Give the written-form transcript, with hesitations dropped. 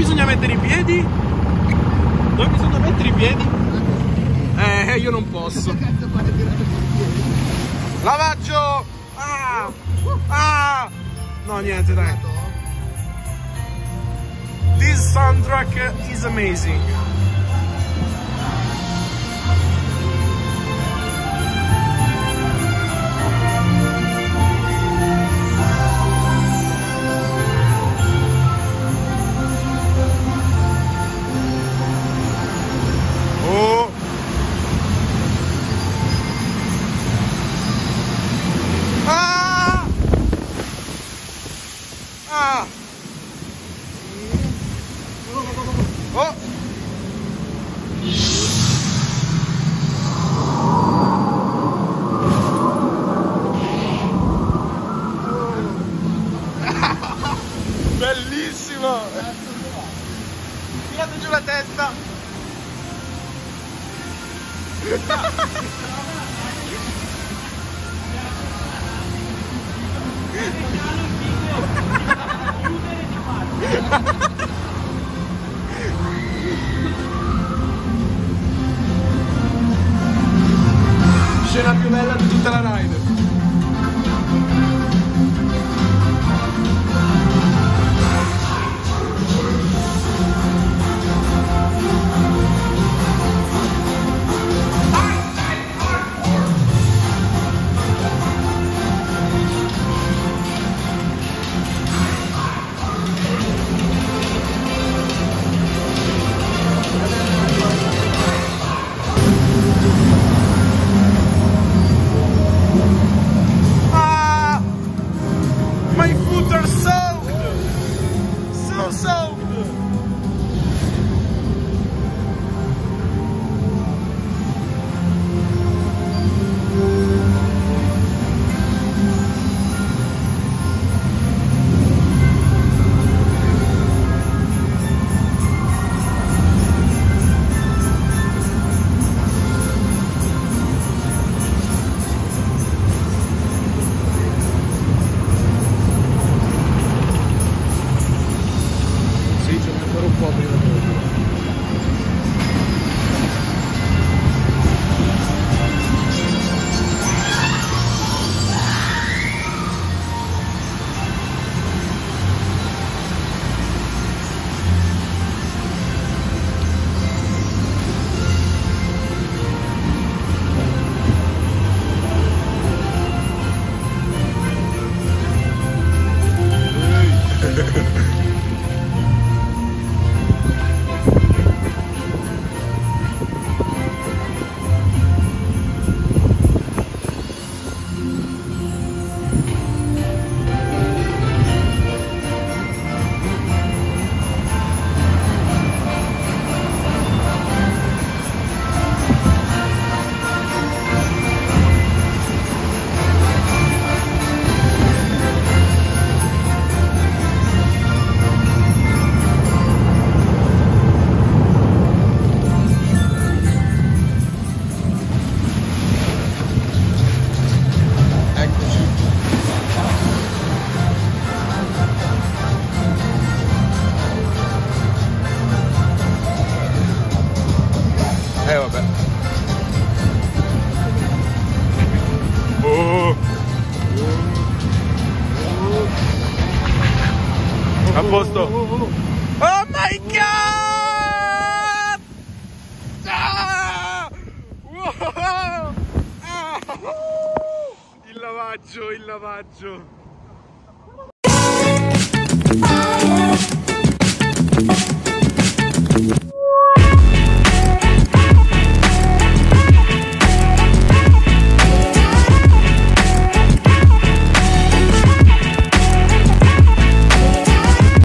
bisogna mettere i piedi? Dove bisogna mettere i piedi? Io non posso. Lavaggio! Ah! Ah! No, niente, dai. This soundtrack is amazing. Oh! Bellissimo! Tirate giù la testa! Scena più bella di tutta la ride. Vabbè. Oh. A posto. Oh my god! Ah! Wow! Ah! Il lavaggio, il lavaggio.